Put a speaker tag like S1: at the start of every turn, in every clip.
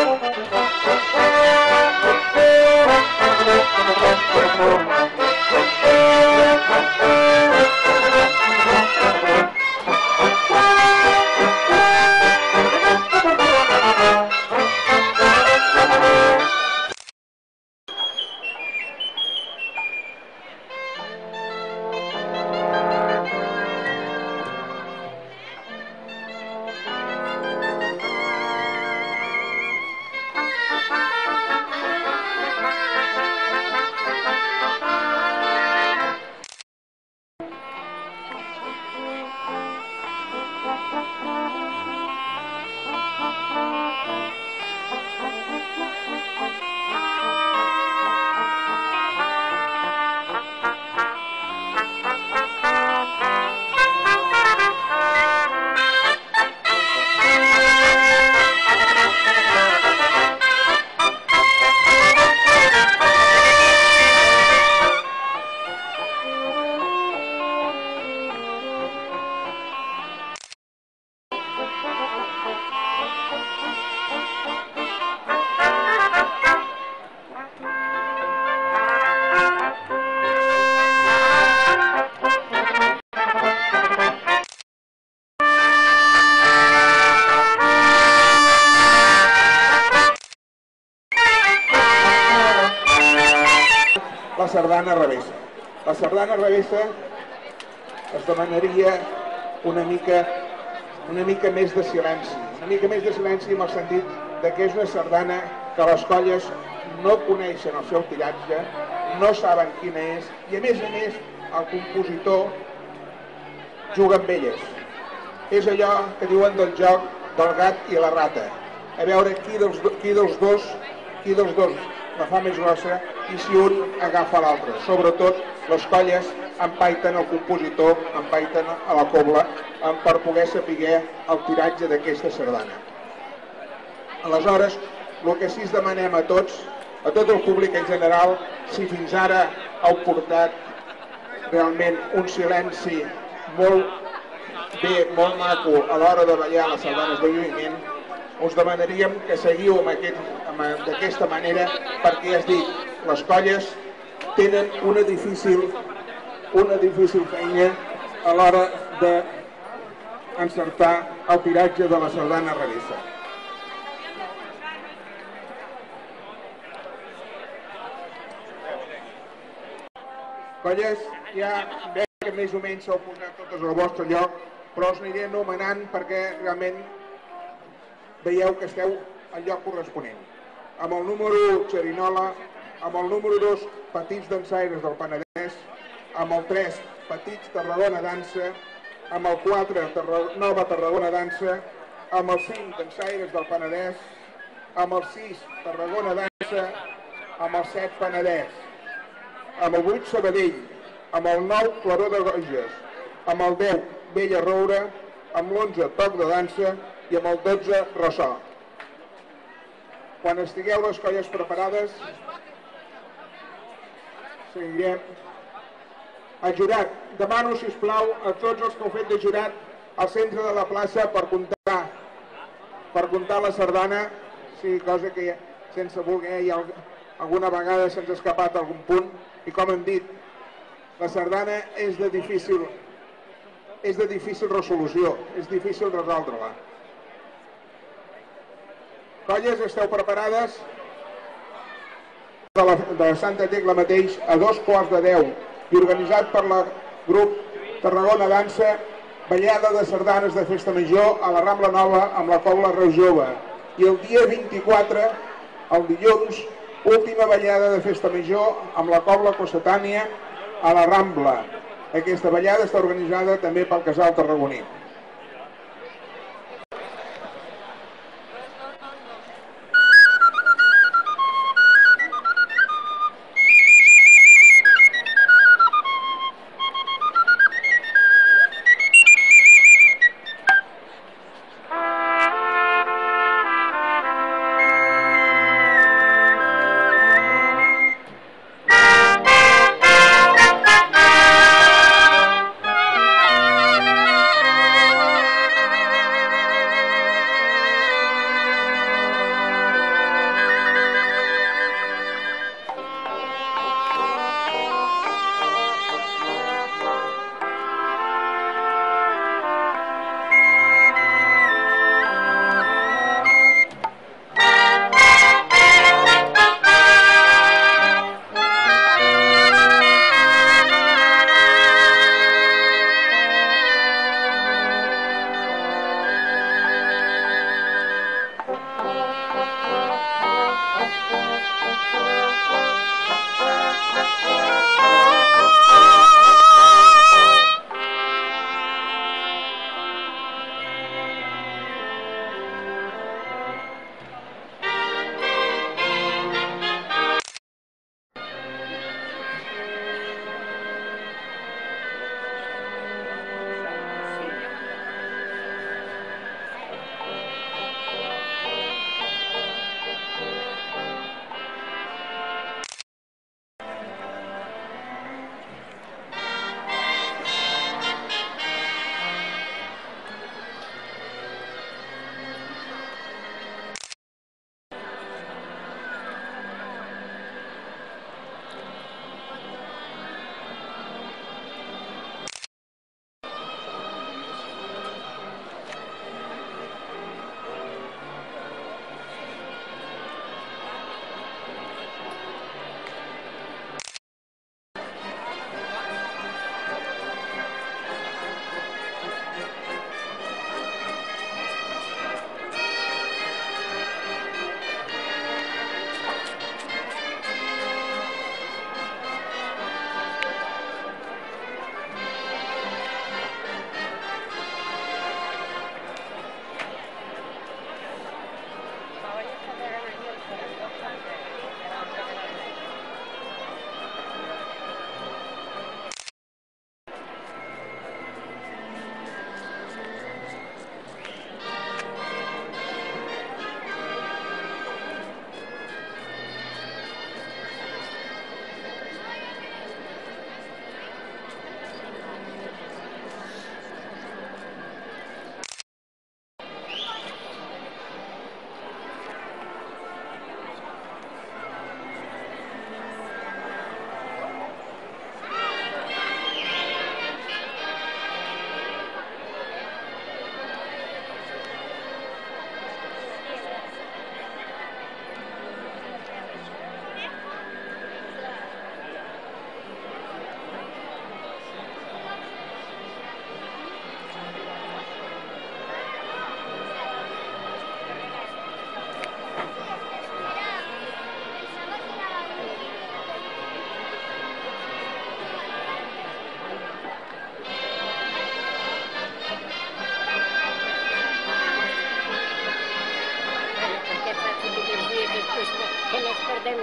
S1: la sardana revessa. La sardana revessa es demanaria una mica més de silenci. Una mica més de silenci en el sentit de que és una sardana que les colles no coneixen el seu tiratge, no saben quina és, i a més el compositor juga amb elles. És allò que diuen del joc del gat i la rata. A veure qui dels dos la fa més grossa i si un agafa l'altre. Sobretot les colles empaiten el compositor, empaiten a la cobla per poder saber el tiratge d'aquesta sardana. Aleshores, el que sí es demanem a tot el públic en general, si fins ara heu portat realment un silenci molt bé, molt maco a l'hora de ballar les sardanes de lluïment, us demanaríem que seguiu d'aquesta manera perquè, ja has dit, les colles tenen una difícil feina a l'hora d'encertar el tiratge de la sardana revessa. Colles, ja veig que més o menys s'heu posat totes al vostre lloc, però us aniré anomenant perquè realment veieu que esteu al lloc corresponent. Amb el número 1, Xerinola, amb el número 2, Petits Dansaires del Penedès, amb el 3, Petits Tarragona Dansa, amb el 4, Nova Tarragona Dansa, amb el 5, Dansaires del Penedès, amb el 6, Tarragona Dansa, amb el 7, Penedès, amb el 8, Sabadell, amb el 9, Claró de Goges, amb el 10, Bella Roure, amb l'11, Toc de Dansa i amb el 12, Ressò. Quan estigueu les colles preparades, seguirem. El jurat, demano, sisplau, a tots els que heu fet de jurat al centre de la plaça per comptar la sardana, sí, cosa que sense voler alguna vegada se'ns ha escapat algun punt, i com hem dit, la sardana és de difícil resolució, és difícil resoldre-la. Colles, esteu preparades? De Santa Tecla mateix, a 2:15 i organitzat per el grup Tarragona Dansa, ballada de sardanes de Festa Major a la Rambla Nova amb la Cobla Reus Jove. I el dia 24, el dilluns, última ballada de Festa Major amb la Cobla Cossetània a la Rambla. Aquesta ballada està organitzada també pel Casal Tarragoní.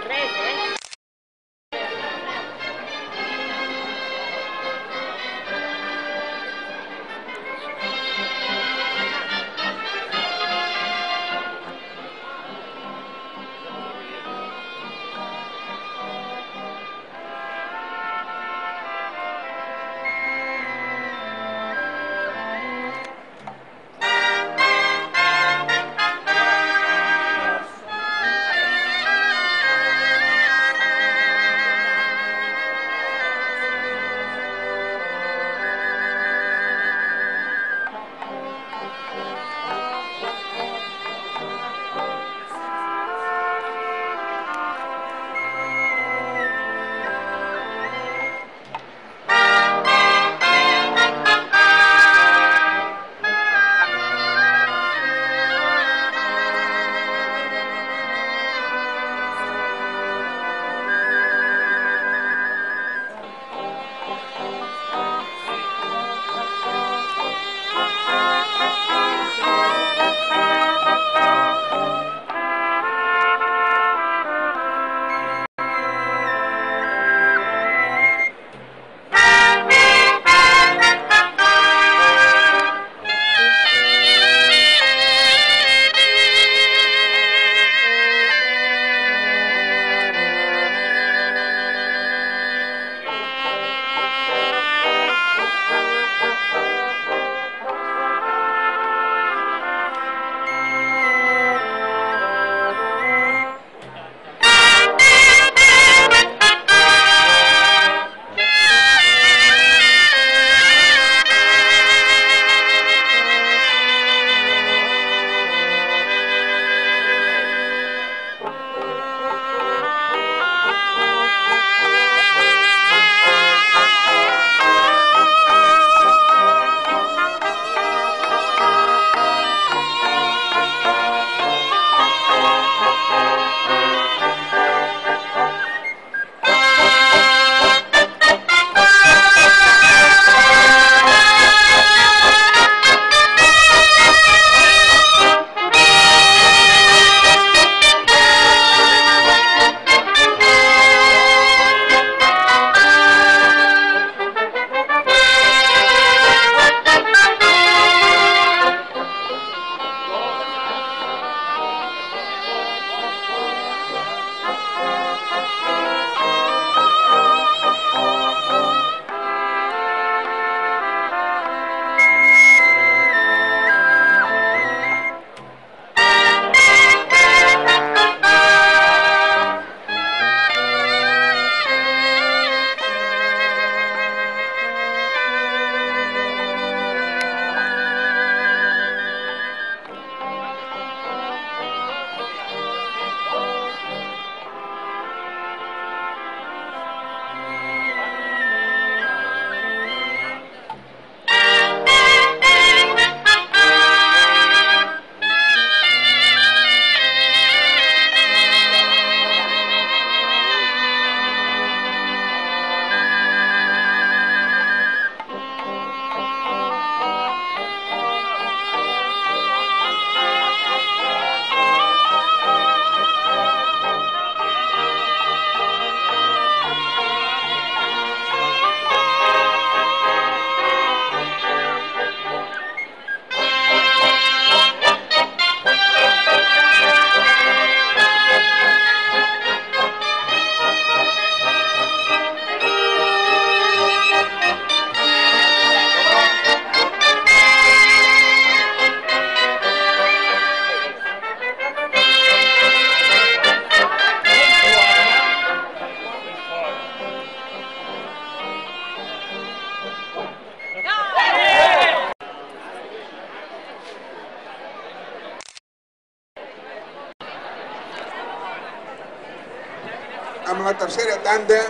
S1: amb la tercera tanda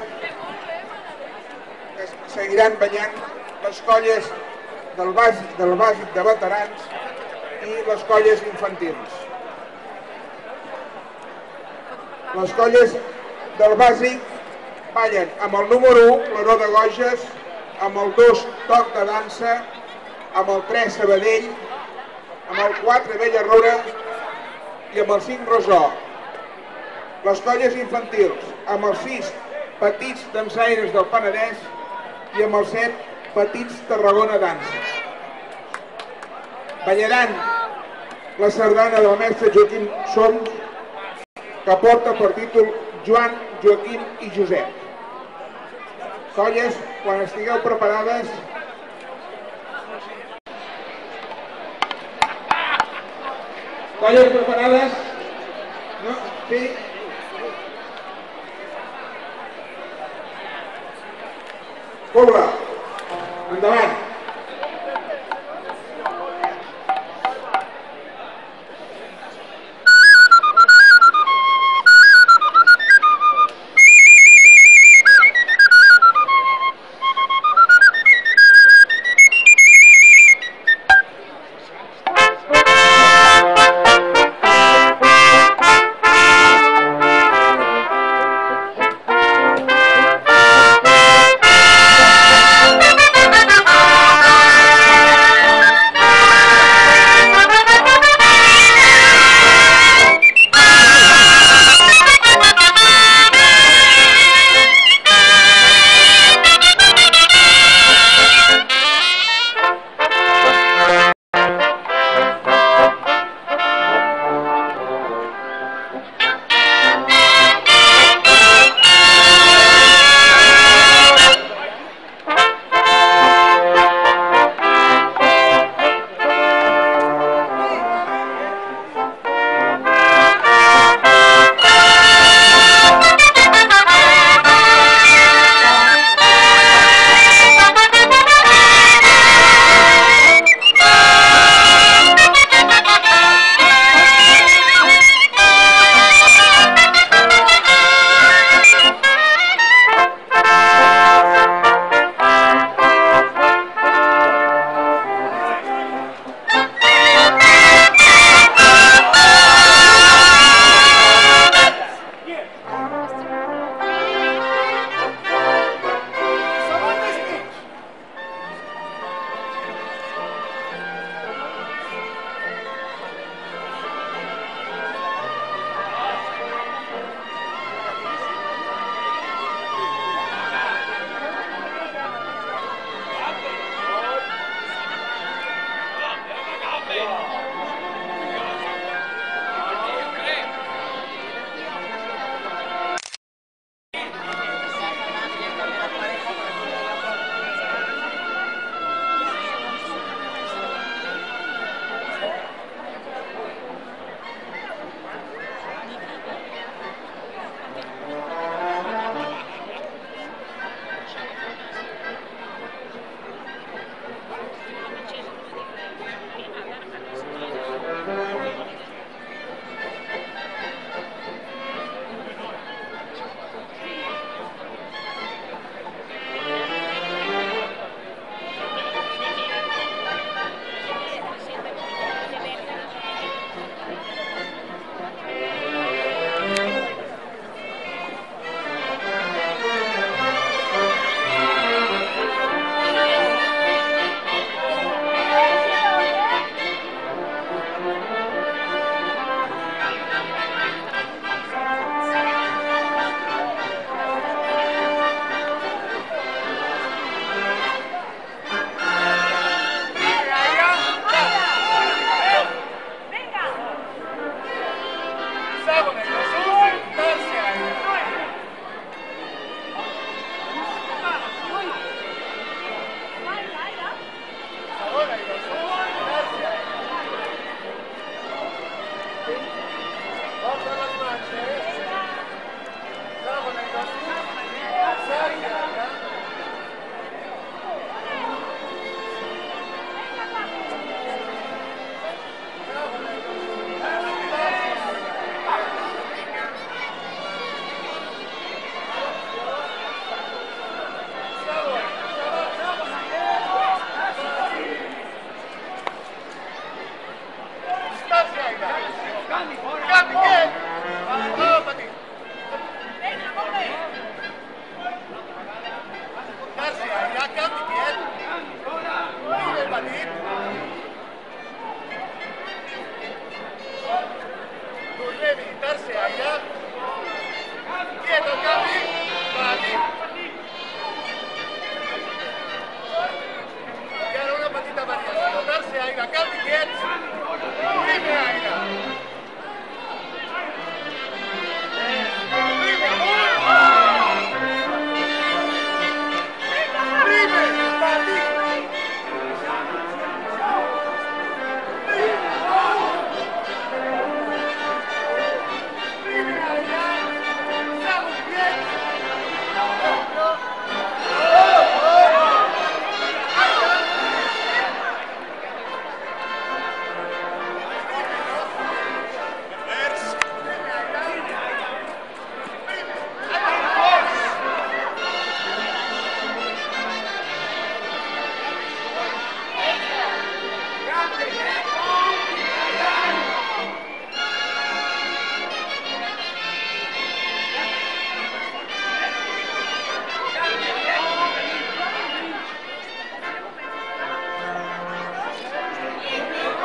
S1: que seguiran ballant les colles del bàsic de veterans i les colles infantils. Les colles del bàsic ballen amb el número 1, Claror de Goges, amb el 2, Toc de Dansa, amb el 3, Sabadell, amb el 4, Bella Rora i amb el 5, Rosó. les colles infantils, amb els 6 petits dansaires del Penedès i amb els 7 petits Tarragona Dansa. Ballaran la sardana del mestre Joaquim Soms, que porta per títol Joan, Joaquim i Josep. Colles, quan estigueu preparades, colles preparades? No? Sí? Cobra, endavant.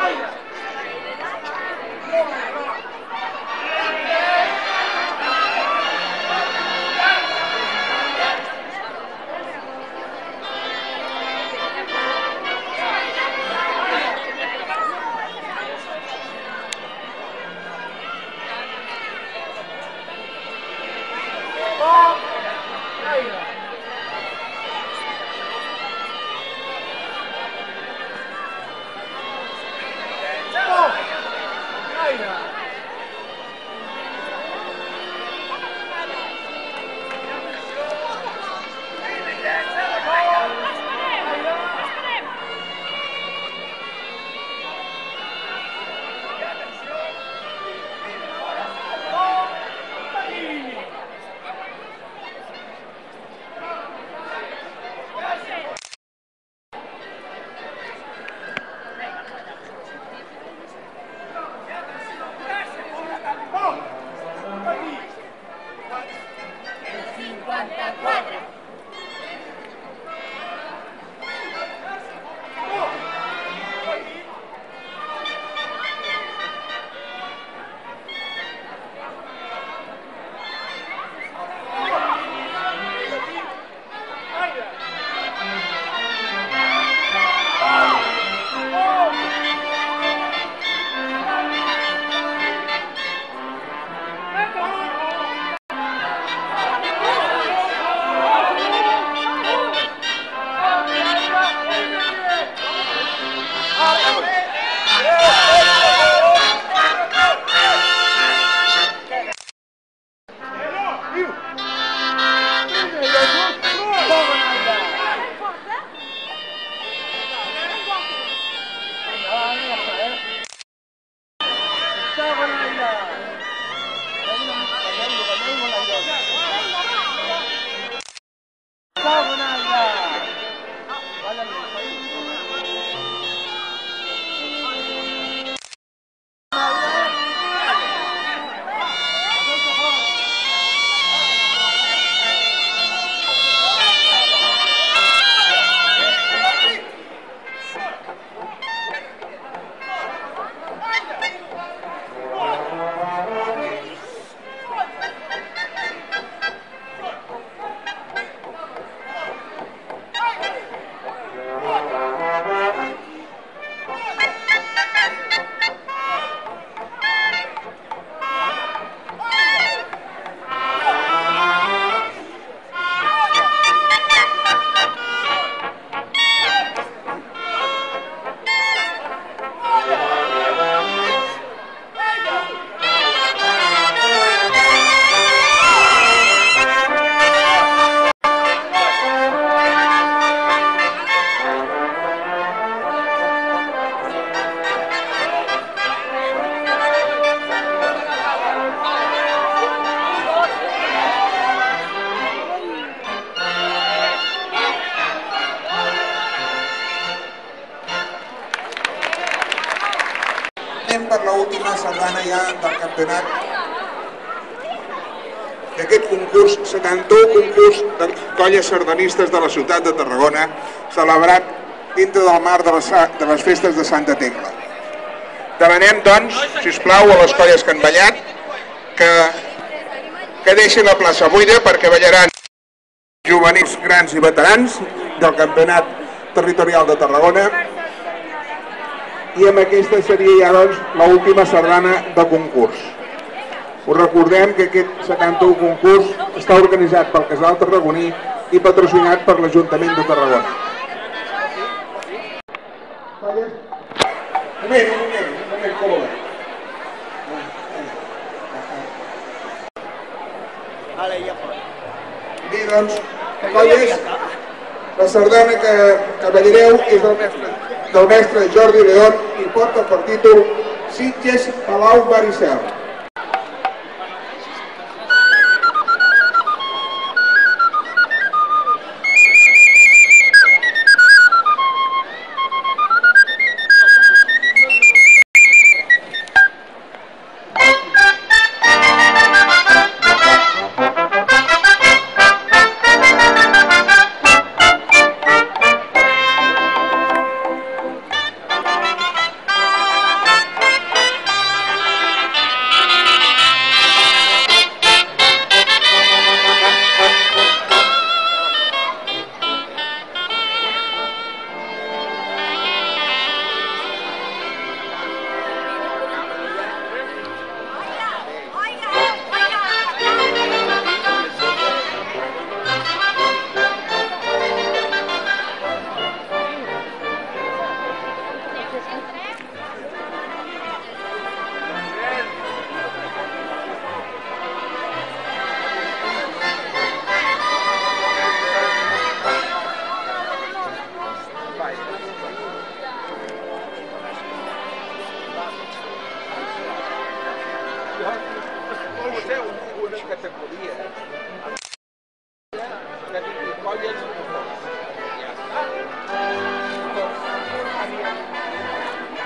S1: Per l'última sardana ja del campionat d'aquest concurs, 71 concurs de colles sardanistes de la ciutat de Tarragona, celebrat dintre del marc de les festes de Santa Tecla. Demanem, doncs, sisplau, a les colles que han ballat que deixin la plaça buida perquè ballaran juvenils, grans i veterans del campionat territorial de Tarragona. I amb aquesta seria ja, doncs, l'última sardana de concurs. Us recordem que aquest 71 concurs està organitzat pel Casal Tarragoní i patrocinat per l'Ajuntament de Tarragona. Un moment, com ho veus? Bé, doncs, colles, la sardana que ballareu és del mestre Jordi León i porta per títol Sitges Palau Baricel. Vostè una categoria que digui colles i ja està.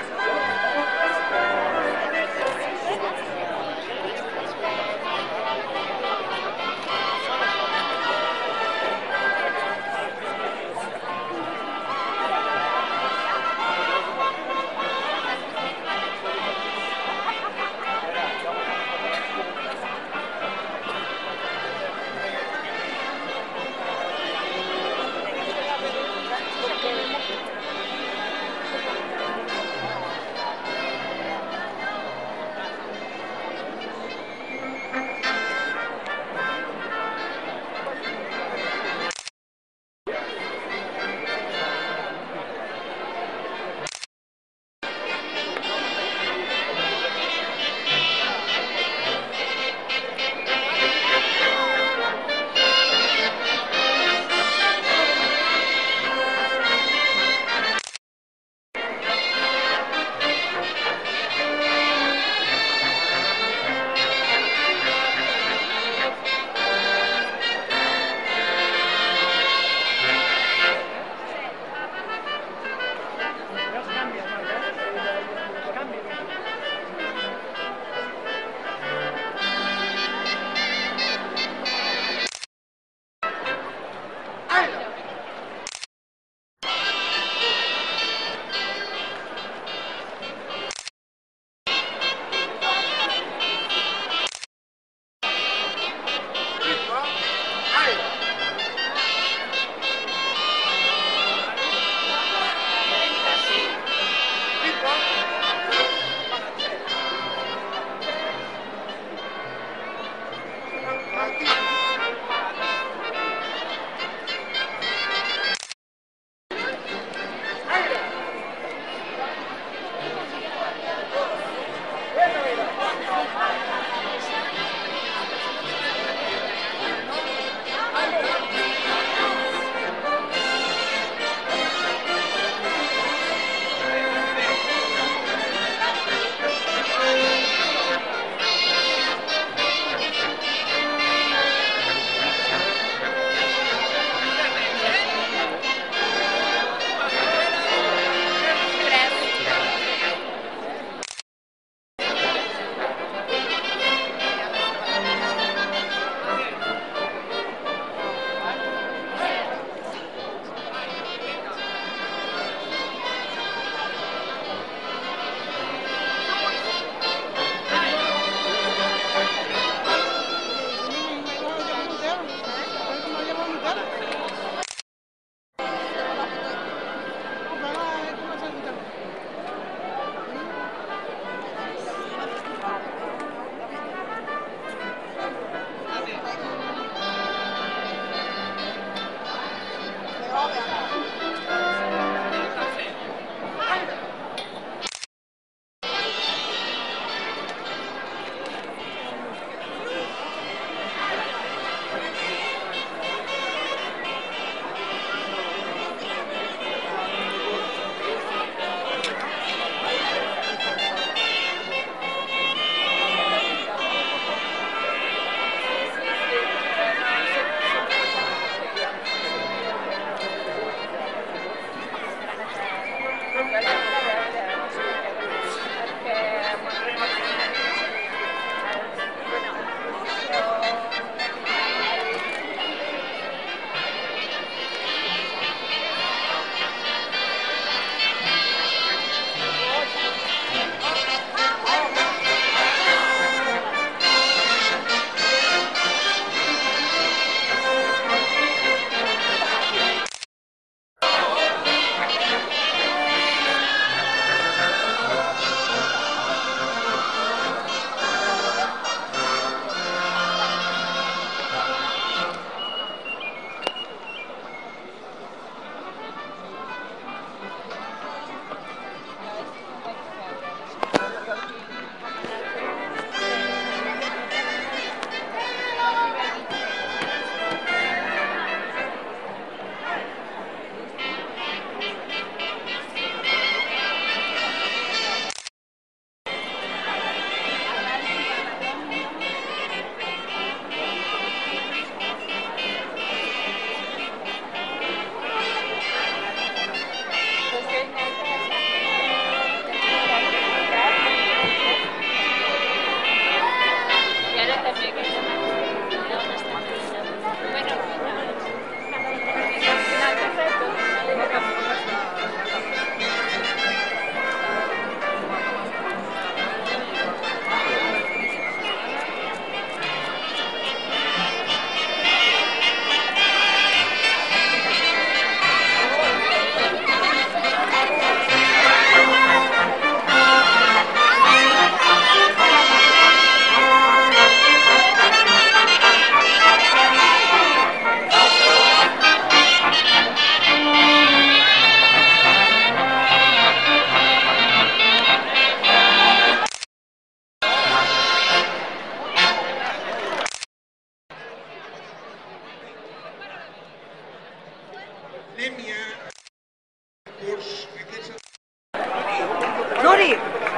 S2: Adri!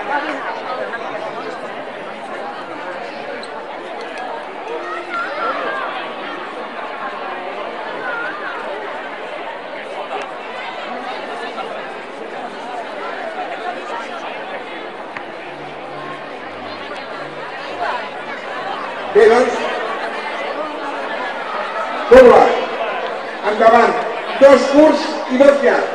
S1: Bé, doncs, corba, endavant, 2 curts i 2 llargs.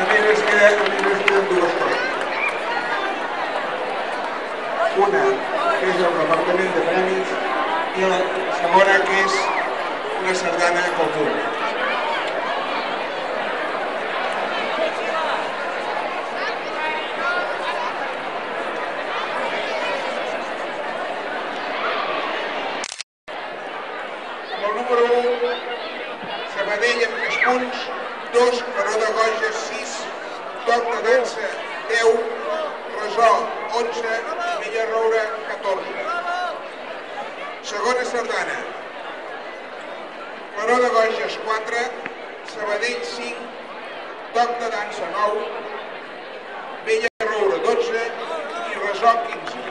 S1: Només ens queden dues coses. Una, que és el repartiment de premis, i la segona, que és una sardana pel públic. Amb el número 1, Sabadell amb 3 punts, 2, Baró de Goja, 6, Toc de Dansa, 10, Resó, 11 i Villarroura, 14. Segona sardana. Baró de Goges, 4, Sabadell, 5, Toc de Dansa, 9, Villarroura, 12 i Resó, 15.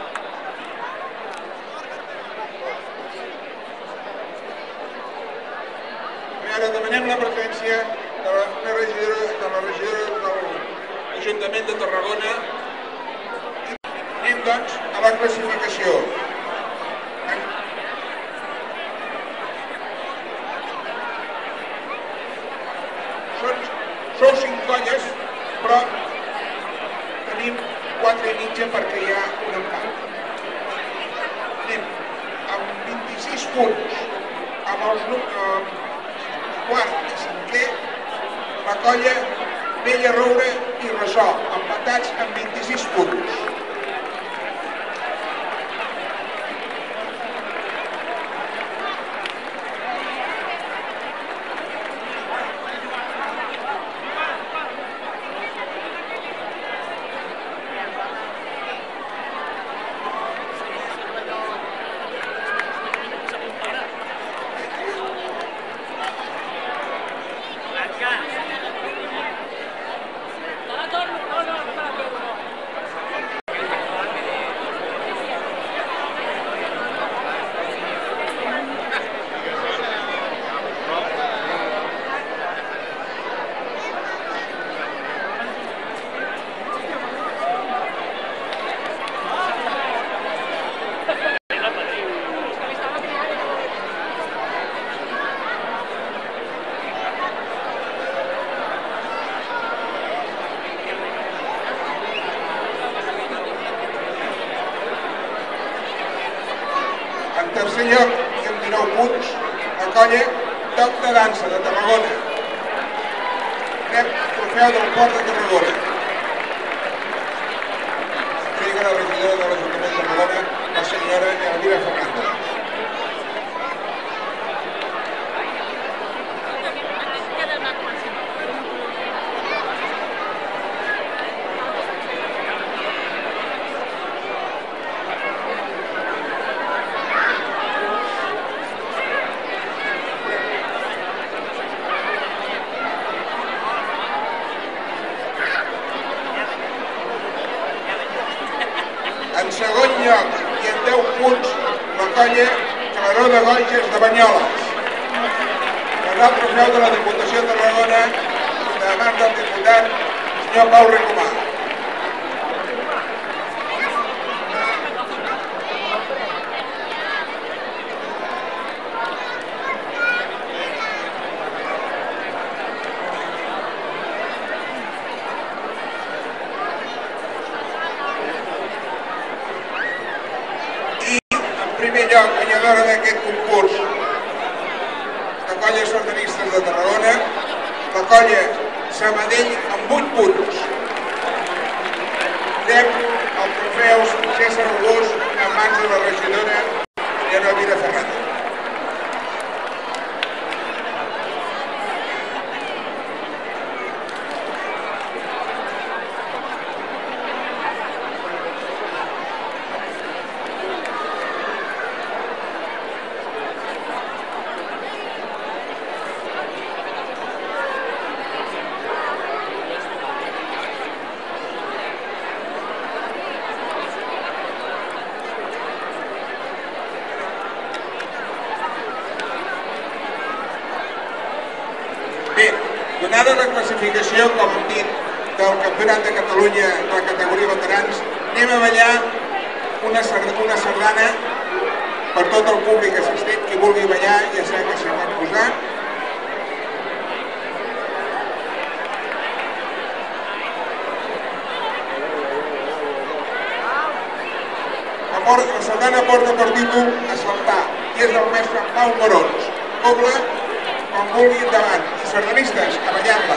S1: I ara demanem la presència de la regidora de l'Ajuntament de Tarragona. Anem, doncs, a la classificació. Sou 5 colles, però tenim 4 i mitja perquè hi ha un empat. Anem amb 26 punts, amb els quart i cinquè, la colla Villarroura i Resó, empatats amb 26 punts. En tercer lloc, i amb 19 punts, la colla Toc de Dansa de Tarragona. Rep trofeu del Port de Tarragona. Entrega la regidora de l'Ajuntament de Tarragona, la senyora Elvira Fernández. En segon lloc i en 10 punts la colla Claró de Goges de Banyoles. Rebrà el trofeu de la Diputació de Tarragona de mans del diputat senyor Pau Ricomà. En primer lloc, guanyadora d'aquest concurs, la colla sardanistes de Tarragona, la colla Sabadell amb 8 punts. Rep el trofeu César August en mans de la regidora Elvira Fernández. Bé, donada la classificació, com hem dit, del Campionat de Catalunya de la categoria veterans, anem a ballar una sardana per tot el públic assistent. Qui vulgui ballar ja sap que s'hi pot posar. La sardana porta per títol A saltar i és del mestre Pau Morons. Poble, com vulgui endavant. I sardanistes, a ballar-la.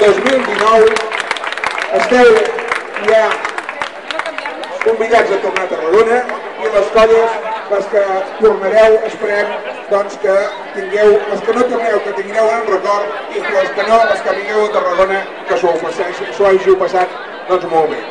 S1: 2019. Esteu ja convidats a tornar a Tarragona i les colles, les que tornareu, esperem doncs, que tingueu, les que no torneu, que tingueu en record, i les que no, les que vingueu a Tarragona, que s'ho hàgiu passat doncs, molt bé.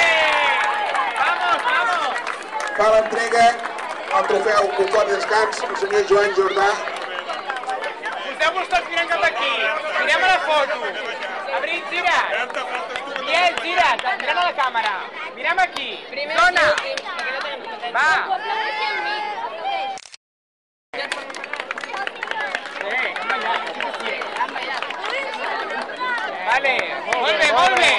S1: Fa l'entrega al trofeu Confort i Descans el senyor Joan Jordà.
S2: Poseu-vos tots mirant cap aquí. Mirem a la foto. Abril, gira't. Biel, gira't. Mirant a la càmera. Mirem aquí. Dona. Va. Vale. Molt bé, molt bé.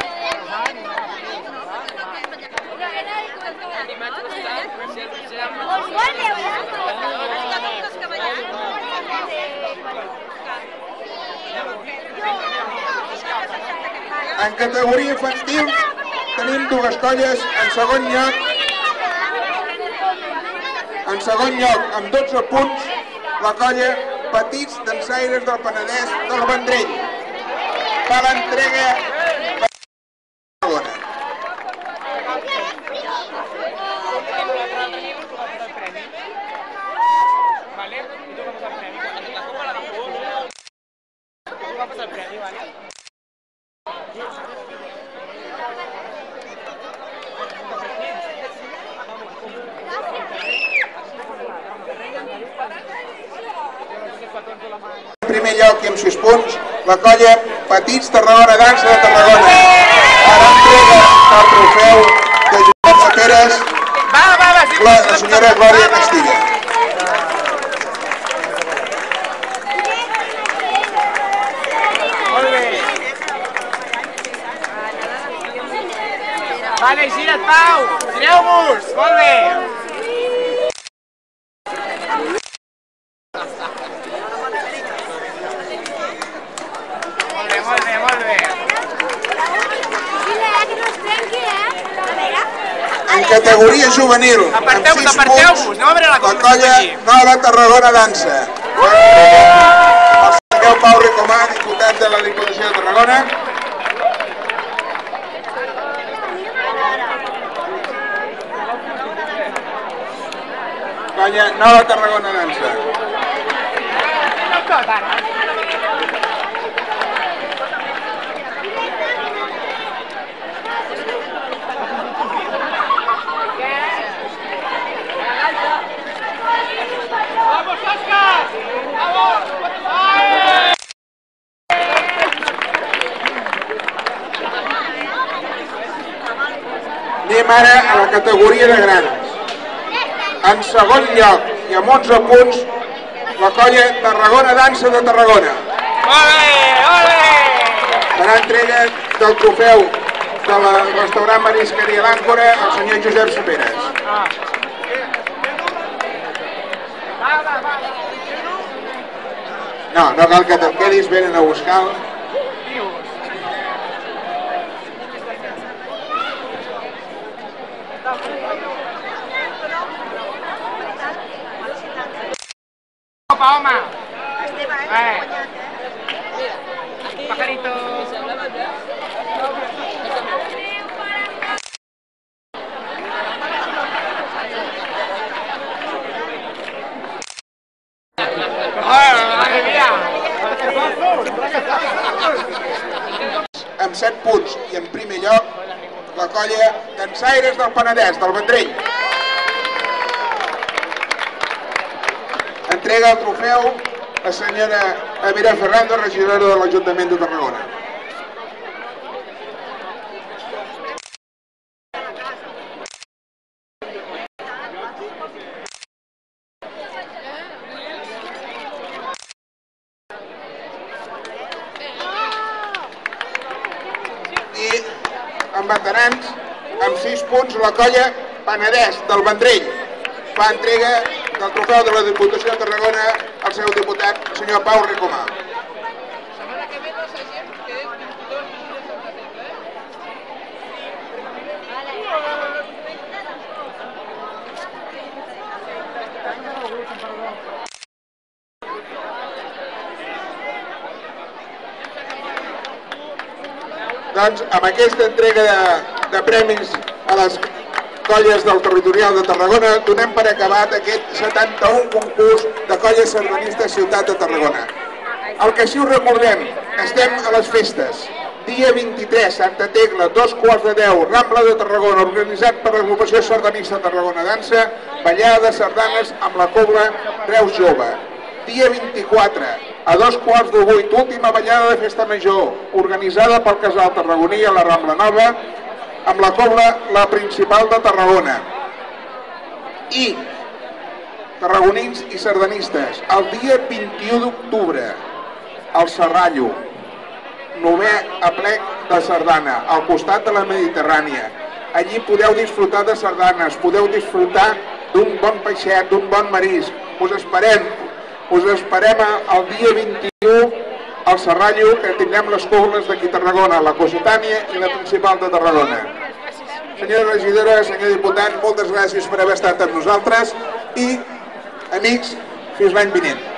S1: En categoria infantil tenim dues colles. En segon lloc, amb 12 punts, la colla Petits Dansaires del Penedès del Vendrell. Fa l'entrega a Tarragona. En primer lloc i amb 6 punts, la colla Petits Tarragona Dansa de Tarragona. Per entrega del trofeu de Josep Saqueres, la senyora Glòria Castilla.
S2: Vale, gira't, Pau! Gireu-vos! Molt bé! Molt bé, molt bé.
S1: En categoria juvenil, amb 6 punts, la colla Nova Tarragona Dansa. El senyor Pau Ricomà, diputat de la Diputació de Tarragona. Colla Nova Tarragona Dansa. Anem ara a la categoria de grans. En segon lloc i amb 11 punts, la colla Tarragona Dansa de Tarragona.
S2: Molt bé, molt bé!
S1: Farà entrega del trofeu del restaurant Marisqueria l'Àncora al senyor Josep Saperes. No cal que te'l quedis, venen a buscar-lo.
S2: Home! Pajarito!
S1: Amb 7 punts i en primer lloc la colla Dansaires del Penedès, del Vendrell. Entrega el trofeu la senyora Amira Ferrando, regidora de l'Ajuntament de Tarragona. I amb veterans, amb 6 punts, la colla Penedès del Vendrell. Fa entrega del trofeu de la Diputació de Tarragona al seu diputat, el senyor Pau Ricomà. Doncs amb aquesta entrega de premis a les colles del territorial de Tarragona donem per acabat aquest 71 concurs de colles sardanistes Ciutat de Tarragona. El que sí us recordem, estem a les festes. Dia 23, Santa Tecla, 2:15, Rambla de Tarragona, organitzat per l'agrupació sardanista Tarragona Dansa, ballada de sardanes amb la cobla Reus Jove. Dia 24, a 7:15, última ballada de festa major, organitzada pel Casal Tarragoní a la Rambla Nova, amb la cobla La Principal de Tarragona. I tarragonins i sardanistes, el dia 21 d'octubre, al Serrallo, 9è aplec de sardana, al costat de la Mediterrània. Allí podeu disfrutar de sardanes, podeu disfrutar d'un bon peixet, d'un bon marisc. Us esperem el dia 21 al Serrallo, que tindrem les cobles d'aquí a Tarragona, la Cossetània i la Principal de Tarragona. Senyora regidora, senyor diputat, moltes gràcies per haver estat amb nosaltres i, amics, fins l'any vinent.